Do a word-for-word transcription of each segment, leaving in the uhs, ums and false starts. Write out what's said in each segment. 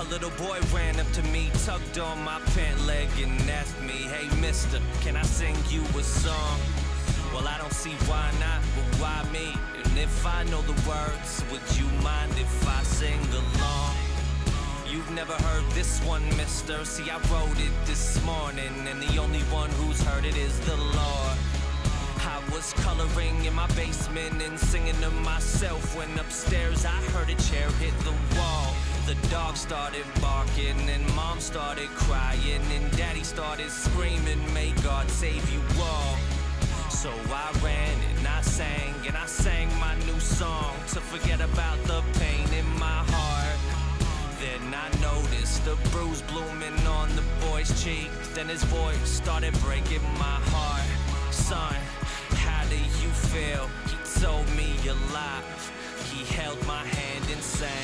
little boy ran up to me, tugged on my pant leg and asked me, "Hey mister, can I sing you a song?" Well, I don't see why not, but why me? And if I know the words, would you mind if I sing along? You've never heard this one, mister. See, I wrote it this morning, and the only one who's heard it is the Lord. I was coloring in my basement and singing to myself when upstairs I heard a chair hit the wall. The dog started barking and mom started crying and daddy started screaming, "May God save you all." So I ran and I sang and I sang my new song to forget about the pain in my heart. Then I noticed a bruise blooming on the boy's cheek. Then his voice started breaking my heart. "Son, how do you feel?" He told me you're alive. He held my hand and sang.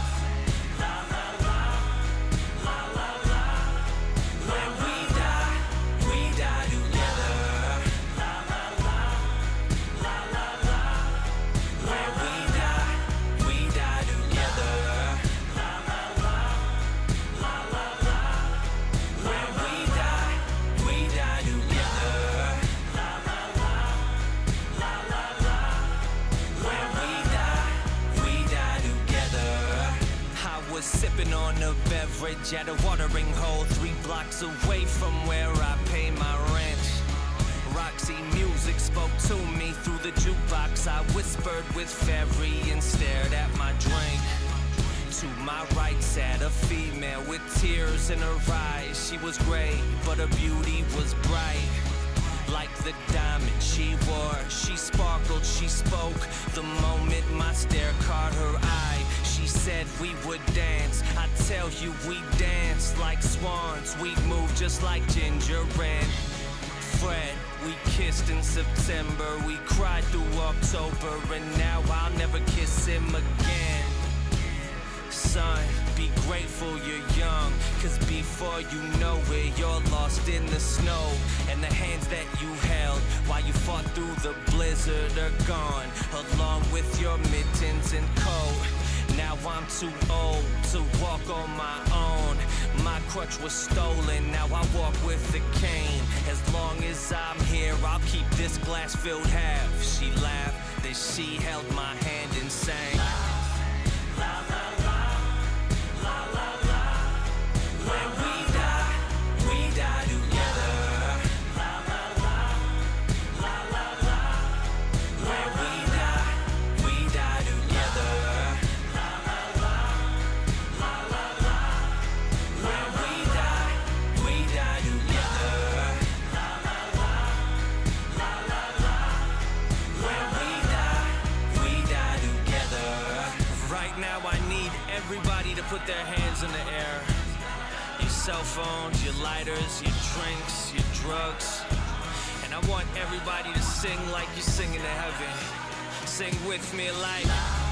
La, la, la, la, la, la. When we die, we die together. La, la, la, la, la, la. When we die, we die together. La, la, la, la, la, la. When we die, we die together. La, la, la, la, la, la. When we die, we die together. I was sipping on a beverage at a watering hole three blocks away from where I pay my rent. Roxy music spoke to me through the jukebox. I whispered with Ferry and stared at my drink. To my right sat a female with tears in her eyes. She was great, but her beauty was bright. Like the diamond she wore, she sparkled, she spoke. The moment my stare caught her eye, she said we would dance. I tell you, we danced like swans. We'd move just like Ginger and Fred. We kissed in September, we cried through October, and now I'll never kiss him again. Son, be grateful you're young, cause before you know it, you're lost in the snow. And the hands that you held while you fought through the blizzard are gone, along with your mittens and coat. Now I'm too old to walk on my own. My crutch was stolen, now I walk with a cane. As long as I'm here, I'll keep this glass-filled half. She laughed, then she held my hand and sang. La, la, la. La, la, la. When we die, we die together. La, la, la. La, la, la. When we die, we die together. La, la, la. La, la, la. When we die, we die together. La, la, la. La, la, la. When we die, we die together. Right now I need everybody to put their hands in the air. Your cell phones, your lighters, your drinks, your drugs. And I want everybody to sing like you're singing to heaven. Sing with me like